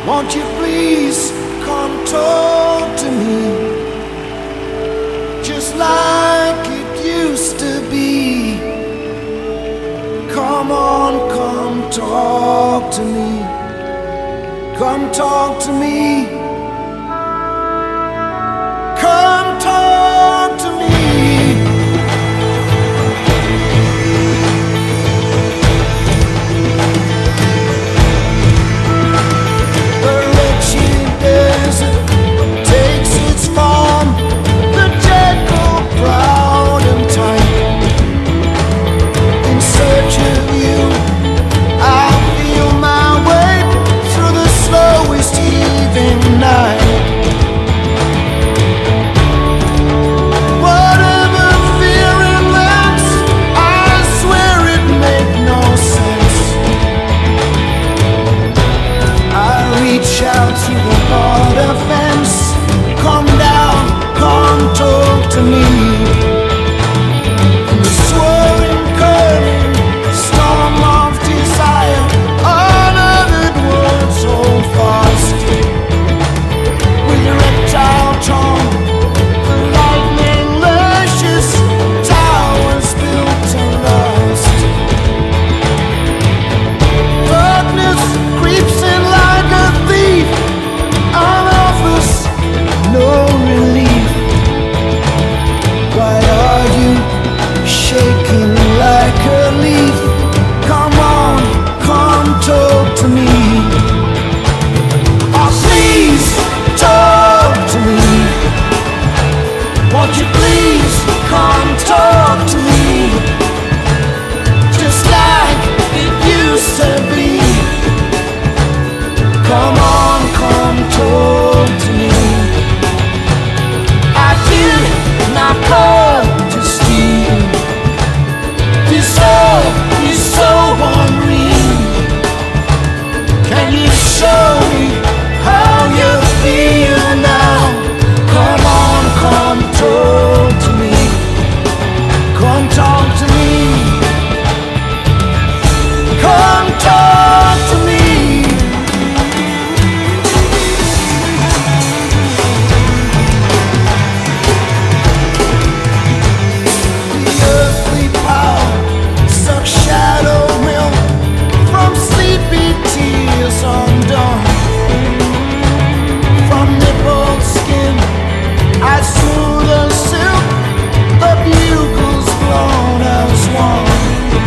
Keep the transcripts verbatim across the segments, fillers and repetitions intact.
Won't you please come talk to me, just like it used to be. Come on, come talk to me. Come talk to me. Come talk to me. The wretched desert takes its form, the jackal proud and tight. In search of you, I feel my way through the slowest evening night. Whatever fear invents, I swear it make no sense. I reach out to the border fence. Come down, come talk to me. In the swirling, curling storm of desire, unuttered words hold fast. With your reptile tongue, the lightning lashes towers built to last. Darkness creeps in like a thief and offers no relief. Why are you shaking like a leaf? Come on, come talk to me. Oh, please talk to me. Won't you please come talk to me, just like it used to be. Come on, come talk to me. I did not call to steal. This soul is so unreal. Can you show me how you feel now? Come on, come talk to me. Come talk to me. Come talk to me. The earthly power sucks shadow milk from sleepy tears undone. From nippled skin as through the silk, the bugles blown as one.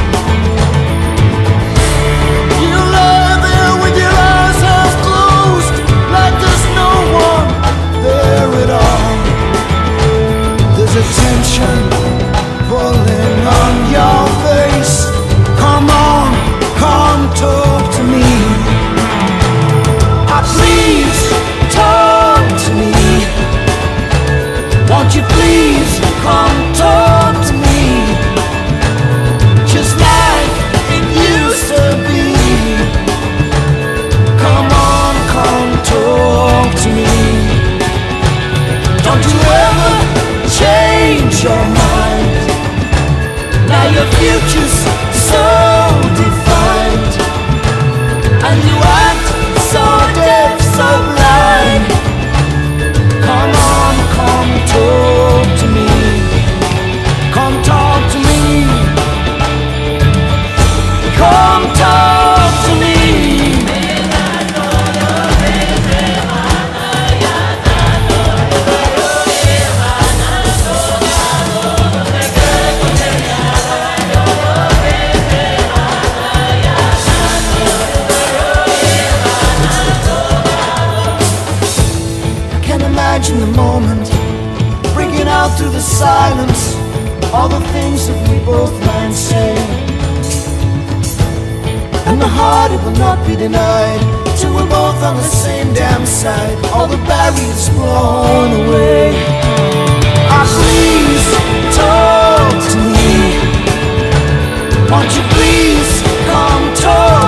You lie there with your eyes half closed, like there's no one there at all. There's a tension pulling on your face. Come on, come talk to me. Ah, please talk to me. Won't you please come talk to me, just like it used to be. Come on, come talk to me. Don't you ever change your mind. Now your future's so defined, and you act so deaf, so blind. Come on, come talk to me. Come talk to me. Come talk to me. I can imagine the moment bringing out through the silence all the things that we both might say. And the heart, it will not be denied, till we're both on the same damn side. All the barriers blown away. Ah, please talk to me. Won't you please come talk